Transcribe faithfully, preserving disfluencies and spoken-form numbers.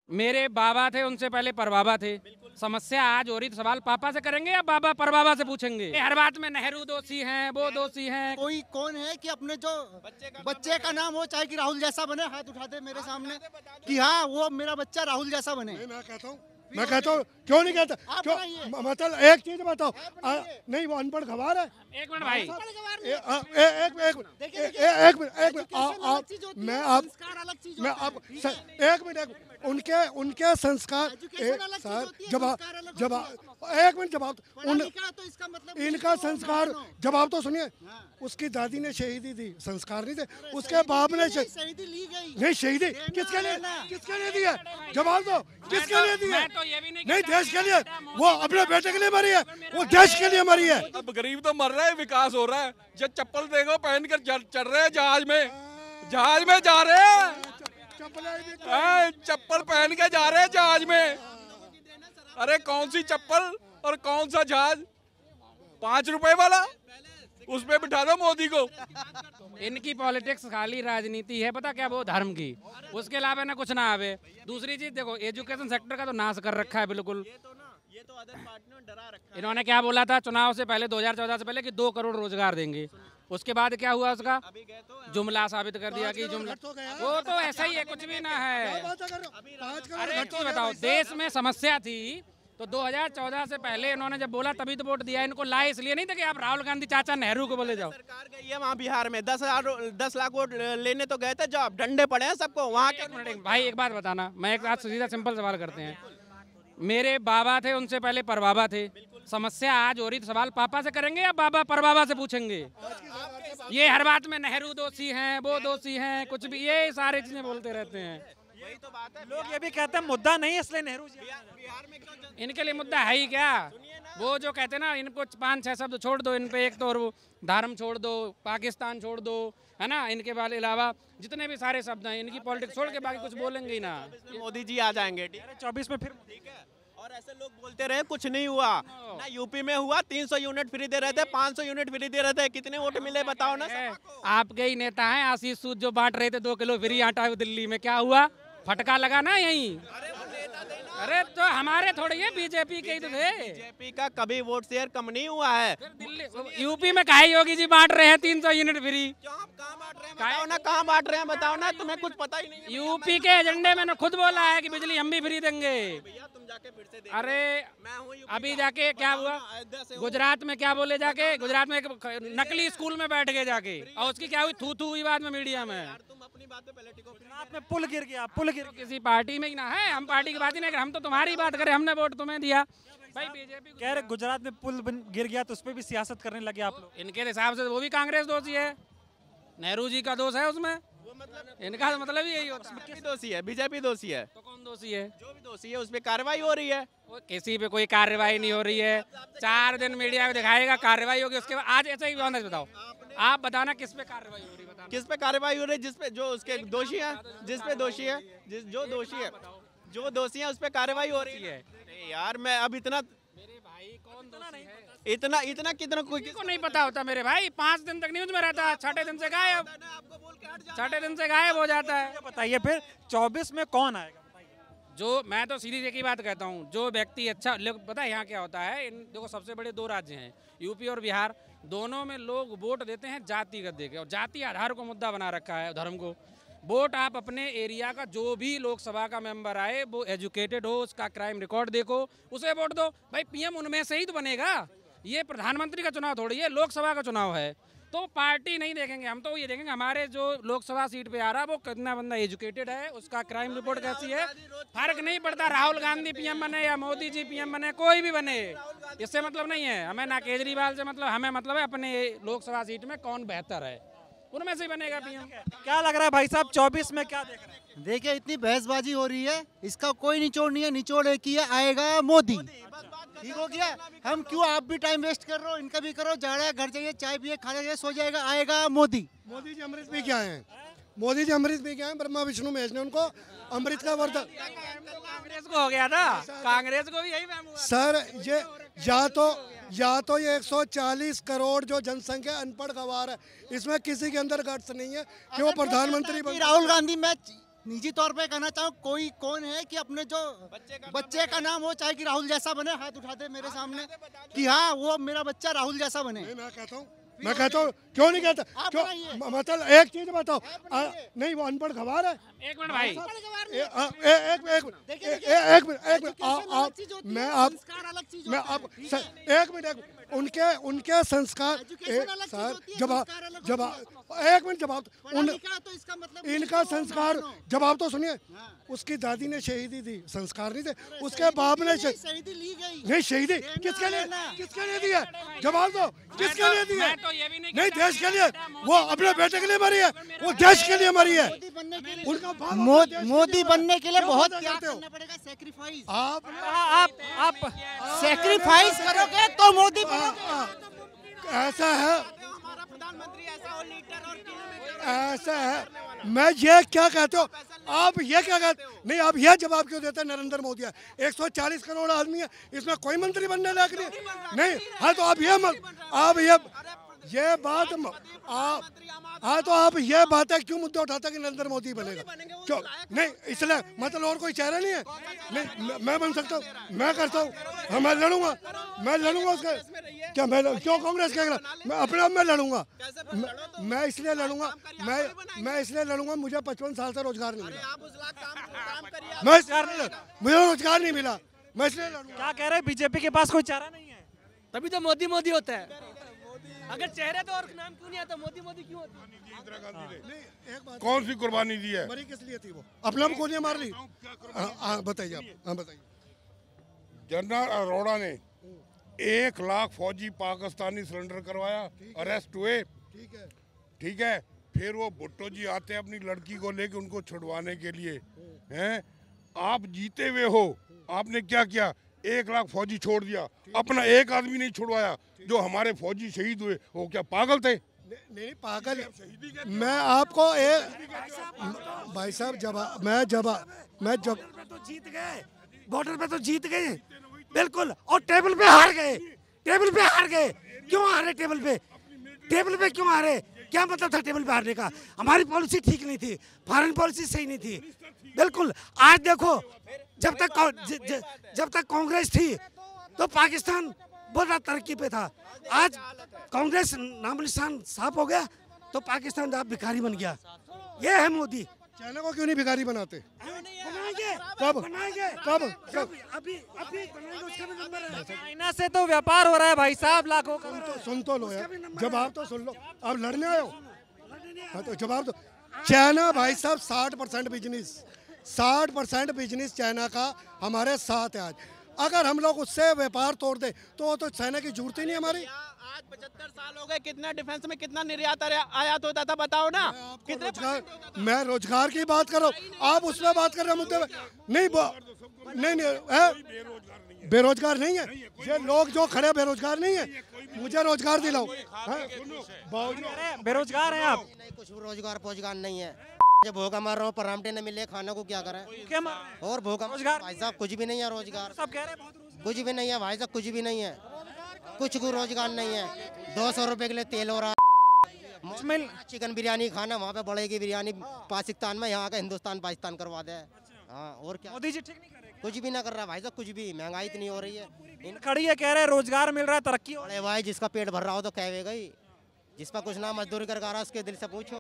मेरे बाबा थे, उनसे पहले परबाबा थे। समस्या आज हो रही तो सवाल पापा से करेंगे या बाबा परबाबा से पूछेंगे? हर बात में नेहरू दोषी हैं, वो दोषी हैं। कोई कौन है कि अपने जो बच्चे का नाम हो, चाहे कि राहुल जैसा बने, हाथ उठा दे मेरे सामने कि हाँ वो मेरा बच्चा राहुल जैसा बने। मैं कहता हूँ मैं कहता हूँ क्यों नहीं कहता? क्यों? मतलब एक चीज बताओ, नहीं वो अनपढ़ गवार है। एक मिनट भाई, एक एक एक मिनट मैं आप मैं आप एक मिनट उनके उनके संस्कार सर जवाब जवाब एक मिनट जवाब उन इनका संस्कार जवाब तो सुनिए। उसकी दादी ने शहीदी दी, संस्कार नहीं थे। उसके बाप ने शहीदी ली गई। नहीं शहीदी किसके लिए किसके लिए दी है? जवाब दो किसके लिए दी है? नहीं देश के लिए, वो अपने बेटे के लिए मरी है, वो देश के लिए मरी है। अब गरीब तो मर रहा है, विकास हो रहा है। जब चप्पल देखो पहन कर चढ़ रहे हैं जहाज में, जहाज में जा रहे हैं, चप्पल पहन के जा रहे हैं जहाज में। अरे कौन सी चप्पल और कौन सा जहाज? पांच रुपए वाला, उसमें बिठा दो मोदी को। इनकी पॉलिटिक्स खाली राजनीति है, पता क्या, वो धर्म की, उसके अलावा ना कुछ ना आवे। दूसरी चीज देखो, एजुकेशन सेक्टर का तो नाश कर रखा है बिल्कुल। ये तो अदर पार्टियों ने डरा रखा है। इन्होंने क्या बोला था चुनाव से पहले दो हज़ार चौदह से पहले कि दो करोड़ रोजगार देंगे। उसके बाद क्या हुआ? उसका जुमला साबित कर दिया कि जुमला, वो तो ऐसा ही है, कुछ भी ना है। अरे एक चीज बताओ, देश में समस्या थी तो दो हज़ार चौदह से पहले इन्होंने जब बोला तभी तो वोट दिया। इनको लाए इसलिए नहीं था कि आप राहुल गांधी चाचा नेहरू को बोले जाओ। सरकार गई है वहाँ बिहार में, दस हजार दस लाख वोट लेने तो गए थे, जब डंडे पड़े हैं सबको वहाँ के। भाई एक बात बताना, मैं एक आज सीधा सिंपल सवाल करते हैं। मेरे बाबा थे, उनसे पहले परबाबा थे। समस्या आज हो रही तो सवाल पापा से करेंगे या बाबा परबाबा से पूछेंगे? ये हर बात में नेहरू दोषी हैं, वो दोषी हैं, कुछ भी ये सारी चीजें बोलते रहते हैं। यही तो बात है। लोग ये भी कहते हैं मुद्दा नहीं है इसलिए नेहरू जी। बिहार में क्यों? इनके लिए मुद्दा है ही क्या? वो जो कहते हैं ना, इनको पांच छह शब्द छोड़ दो इन पे, एक तो और वो धर्म छोड़ दो, पाकिस्तान छोड़ दो, है ना, इनके वाले अलावा जितने भी सारे शब्द हैं, इनकी पॉलिटिक्स छोड़ के बाकी कुछ बोलेंगे ही ना। मोदी जी आ जाएंगे चौबीस में फिर, ठीक है। और ऐसे लोग बोलते रहे कुछ नहीं हुआ ना, यूपी में हुआ, तीन सौ यूनिट फ्री दे रहे थे, पाँच सौ यूनिट फ्री दे रहे थे, कितने वोट मिले बताओ ना। आपके ही नेता हैं आशीष सूद जो बांट रहे थे दो किलो फ्री आटा दिल्ली में, क्या हुआ? फटका लगा ना यहीं। अरे तो हमारे थोड़े ये बीजेपी के ही तो थे। बीजेपी का कभी वोट शेयर कम नहीं हुआ है। दिल्ली यूपी में काहे योगी जी बांट रहे हैं तीन सौ यूनिट फ्री? कहाँ बांट रहे हैं बताओ ना, कहाँ बांट रहे हैं बताओ ना, तुम्हें कुछ पता ही नहीं है। यूपी के एजेंडे में खुद बोला है कि बिजली हम भी फ्री देंगे। भैया तुम जाके फिर से अरे मैं हूँ अभी जाके क्या हुआ गुजरात में, क्या बोले जाके गुजरात में एक नकली स्कूल में बैठ गए जाके, और उसकी क्या हुई, थू थू हुई बाद में मीडिया में। तुम अपनी बात पे पहले टिको। गुजरात में पुल गिर गया, पुल गिर गया। किसी पार्टी में ही ना है, हम पार्टी की बात ही नहीं कर, हम तो तुम्हारी बात करें, हमने वोट तुम्हें दिया। भाई बीजेपी कह रहे गुजरात में पुल गिर गया तो उस पर भी सियासत करने लगे आप लोग। इनके हिसाब से वो भी कांग्रेस दोषी है, नेहरू जी का दोष है उसमें। इनका मतलब यही होता है। किस दोषी है? बीजेपी दोषी है। तो कौन दोषी है? जो भी दोषी है उस पर कार्रवाई हो रही है। वो किसी पे कोई कार्रवाई नहीं हो रही है। चार दिन मीडिया में दिखाएगा कार्रवाई होगी, उसके बाद आज ऐसा ही बताओ, आप बताना किस पे कार्रवाई हो रही है? किस पे कार्रवाई हो रही है? जिसपे जो उसके दोषी है, जिस पे दोषी है, जिस जो दोषी है, जो दोषी है उस पे कार्रवाई हो रही है। यार मैं अब इतना, मेरे भाई कौन दोषी है? इतना इतना कितना कोई किसी को नहीं पता होता मेरे भाई। पाँच दिन तक न्यूज में रहता है, छठे दिन से गायब, छठे दिन से गायब हो जाता है। बताइए फिर चौबीस में कौन आएगा? जो मैं तो सीधी एक ही बात कहता हूँ, जो व्यक्ति अच्छा लोग, पता है यहाँ क्या होता है, इन देखो सबसे बड़े दो राज्य हैं यूपी और बिहार, दोनों में लोग वोट देते हैं जातिगत देके, और जाति आधार को मुद्दा बना रखा है धर्म को। वोट आप अपने एरिया का जो भी लोकसभा का मेंबर आए वो एजुकेटेड हो, उसका क्राइम रिकॉर्ड देखो, उसे वोट दो। भाई पीएम उनमें से ही तो बनेगा। ये प्रधानमंत्री का चुनाव थोड़ी है, लोकसभा का चुनाव है। तो पार्टी नहीं देखेंगे हम, तो ये देखेंगे हमारे जो लोकसभा सीट पे आ रहा है वो कितना बंदा एजुकेटेड है, उसका क्राइम रिपोर्ट कैसी है। फर्क नहीं पड़ता राहुल गांधी पीएम बने या मोदी जी पीएम बने, कोई भी बने, इससे मतलब नहीं है हमें, ना केजरीवाल से मतलब, हमें मतलब है अपने लोकसभा सीट में कौन बेहतर है, उनमें से बनेगा पीएम। क्या लग रहा है भाई साहब चौबीस में क्या देख रहे हैं? देखिए इतनी बहसबाजी हो रही है, इसका कोई निचोड़ नहीं है, निचोड़ एक ही है, आएगा मोदी। ठीक हो गया, हम क्यों आप भी टाइम वेस्ट कर रहे हो, इनका भी करो, जा रहा है घर जाइए, चाय पिए, खाना जाइए, सो जाएगा, आएगा मोदी। मोदी जी अमृत भी क्या है? मोदी जी अमृत भी क्या है? ब्रह्मा विष्णु महेश ने उनको अमृत का वरदान। कांग्रेस को हो गया था, कांग्रेस को भी यही वहम हुआ। सर ये या तो या तो ये एक सौ चालीस करोड़ जो जनसंख्या अनपढ़ गवार है, इसमें किसी के अंदर गट्स नहीं है कि वो प्रधानमंत्री बन। राहुल गांधी, मैं निजी तौर पे कहना चाहूँ, कोई कौन है कि अपने जो बच्चे का नाम हो, चाहे कि राहुल जैसा बने, हाथ उठा दे मेरे सामने कि हाँ वो मेरा बच्चा राहुल जैसा बने। मैं कहता हूँ मैं कहता हूँ क्यों नहीं कहता, क्यों म- मतलब एक चीज बताओ, आ, नहीं वो अनपढ़ गवार है। एक मिनट भाई, ए- आ- ए- एक एक मिनट ए- ए- एक मिनट एक मिनट आ- आप मैं आप मैं आप स- एक मिनट एक मिनट, उनके उनके संस्कार ए- सर जवाब जवाब एक मिनट जवाब उन तो इसका मतलब इनका संस्कार जवाब तो सुनिए, उसकी दादी ने शहीदी दी, संस्कार नहीं थे, उसके बाप ने शही- शहीदी ली गई। नहीं शहीदी किसके लिए किसके लिए दी है, जवाब दो किसके लिए दी है। मैं तो ये भी नहीं नहीं कहता देश के लिए, वो अपने बेटे के लिए मरी है, वो देश के लिए मरी है। उनका बाप अपने मो- देश के मोदी लिए बनने के लिए क्यों बहुत मदद त्याग करते हो? करना पड़ेगा, सेक्रीफाइस। आप आप आप सेक्रीफाइस करोगे तो मोदी बनोगे। ऐसा है हमारा प्रधानमंत्री ऐसा हो, लीडर और किलोमीटर ऐसा है मैं ये क्या कहते हो, आप ये क्या कहते नहीं, आप ये जवाब क्यों देते हैं नरेंद्र मोदी है, एक सौ चालीस करोड़ आदमी है, इसमें कोई मंत्री बनने लायक नहीं नहीं हाँ तो आप ये मत आप ये ये बात म- आप हाँ तो आप ये बात है क्यों मुद्दे उठाते हैं कि नरेंद्र मोदी बनेगा, क्यों नहीं इसलिए मतलब और कोई चेहरा नहीं है, नहीं मैं- मैं बन सकता हूँ, मैं करता हूँ, हाँ मैं लड़ूंगा मैं लड़ूंगा उसके क्या मैं लड़- क्यों कांग्रेस के खिलाफ, मैं अपने आप में लड़ूंगा, मैं- मैं इसलिए लड़ूंगा मैं मैं इसलिए लड़ूंगा मुझे पचपन साल से रोजगार नहीं मिला, आप उस लाख काम काम करिए। मैं इसलिए मुझे रोजगार नहीं मिला, मैं इसलिए लड़ूंगा। क्या कह रहे हैं, बीजेपी के पास कोई चारा नहीं है? तभी तो मोदी मोदी होता है। अगर चेहरे तो और नाम क्यों नहीं आता, मोदी मोदी क्यों होता है? नहीं, एक बात कौन सी कुर्बानी दी है? मरी किस लिए थी वो, अपना भी गोलियां मार ली, हाँ, हाँ बताइए आप, हाँ बताइए। जनरल अरोड़ा ने एक लाख फौजी पाकिस्तानी सरेंडर करवाया, अरेस्ट हुए, ठीक है ठीक है, फिर वो भुट्टो जी आते हैं अपनी लड़की को लेके उनको छुड़वाने के लिए, हैं? आप जीते हुए हो, आपने क्या किया, एक लाख फौजी छोड़ दिया, अपना एक आदमी नहीं छुड़वाया, जो हमारे फौजी शहीद हुए वो क्या पागल थे? नहीं नहीं, पागल मैं आपको एक भाई साहब जवाब मैं जवाब मैं जब तो जीत गए, बॉर्डर पे तो जीत गए बिल्कुल, और टेबल पे हार गए, टेबल पे हार गए, क्यों हारे टेबल पे, टेबल पे क्यों हारे, क्या मतलब था टेबल पे हारने का, हमारी पॉलिसी ठीक नहीं थी, फॉरेन पॉलिसी सही नहीं थी, बिल्कुल। आज देखो जब तक ज, ज, जब तक कांग्रेस थी तो पाकिस्तान बहुत ज्यादा तरक्की पे था, आज कांग्रेस नाम निशान साफ हो गया तो पाकिस्तान आप भिखारी बन गया, ये है मोदी। चाइना को क्यों नहीं भिखारी बनाते, बनाएंगे कब बनाएंगे कब कब अभी अभी बनाएंगे, उसका भी नंबर है। चाइना से तो व्यापार हो रहा है भाई साहब, लाखों का। सुन तो सुन तो लो यार, जवाब तो सुन लो, आप लड़ने आए हो, हाँ तो जवाब दो। चाइना भाई साहब साठ परसेंट बिजनेस साठ परसेंट बिजनेस चाइना का हमारे साथ है आज, अगर हम लोग उससे व्यापार तोड़ दे तो वो तो चाइना की जरूरत ही नहीं हमारी। आज पचहत्तर साल हो गए, कितना डिफेंस में कितना निर्यात आया- आयात होता था बताओ ना, कितने रोजगार मैं रोजगार की बात कर रहा हूँ, आप उसमें बात कर रहे हैं मुद्दे में नहीं वो- नहीं नहीं है बेरोजगार नहीं है, ये लोग जो खड़े बेरोजगार नहीं है, मुझे रोजगार दिलाओ, बेरोजगार हैं आप? नहीं कुछ रोजगार पोजगार नहीं है, जब भूखा मार रहा हूँ परामठे न मिले खाने को क्या करें, क्या मार रहे हैं? और भूखा रोजगार भाई साहब कुछ भी नहीं है रोजगार, सब कह रहे हैं बहुत रोजगार। कुछ भी नहीं है भाई साहब, कुछ भी नहीं है, कुछ को रोजगार नहीं है, दो सौ रुपए के लिए तेल हो रहा है, मिल चिकन बिरयानी खाना वहाँ पे बढ़ेगी बिरयानी पाकिस्तान में, यहाँ का हिंदुस्तान पाकिस्तान करवा दे, हाँ और क्या, मोदी जी ठीक नहीं कर रहे? कुछ भी ना कर रहा भाई साहब, कुछ भी, महंगाई इतनी हो रही है, इन खड़ी है, कह रहे हैं रोजगार मिल रहा है, तरक्की हो रही बड़े भाई जिसका पेट भर रहा हो तो कहेगा ही, जिस पर कुछ ना मजदूरी कर रहा है उसके दिल से पूछो।